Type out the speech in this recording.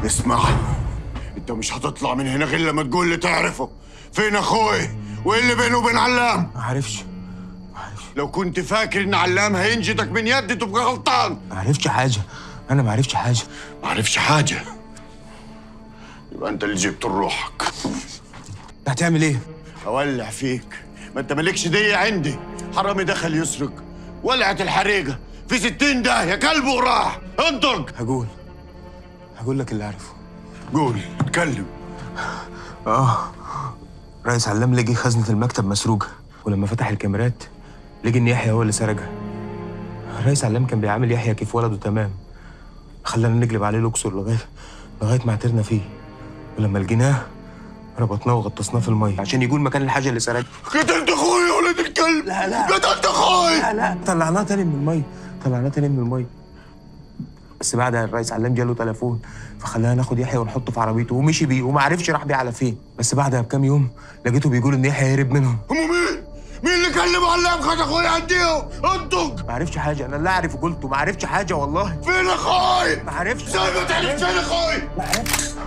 اسمع، انت مش هتطلع من هنا غير لما تقول لي تعرفه. فين اخوي؟ وايه اللي بينه وبين علام؟ ما عرفش. لو كنت فاكر ان علام هينجدك من يدي تبقى غلطان. ما عرفش حاجه، انا ما عرفش حاجه. ما عرفش حاجه؟ يبقى انت اللي جبت روحك. انت هتعمل ايه؟ اولع فيك، ما انت مالكش دية عندي. حرامي دخل يسرق، ولعت الحريقه في 60 داهيه، كلبه وراح. انطق. هقول لك اللي عارفه. قول، اتكلم. رئيس علام لقي خزنة المكتب مسروقة، ولما فتح الكاميرات لقي إن يحيى هو اللي سرقها. رئيس علام كان بيعامل يحيى كيف ولده تمام، خلانا نقلب عليه الأقصر لغاية ما عثرنا فيه، ولما لقيناه ربطناه وغطسناه في المية عشان يقول مكان الحاجة اللي سرقها. قتلت اخوي يا ولد الكلب! لا قتلت اخوي! لا طلعناه تاني من المية. بس بعدها الرئيس علام جاله تليفون فخلانا ناخد يحيى ونحطه في عربيته ومشي بيه وما عرفش راح بيه على فين. بس بعدها بكام يوم لقيته بيقول ان يحيى هرب منهم. هم مين؟ مين اللي كلم علام خد اخوي عنديهم؟ انطق. ما عرفش حاجه، انا اللي اعرف قلته، ما عرفش حاجه والله. فين اخوي؟ ما عرفش. زي ما تعرف فين اخوي؟ ما عرفش.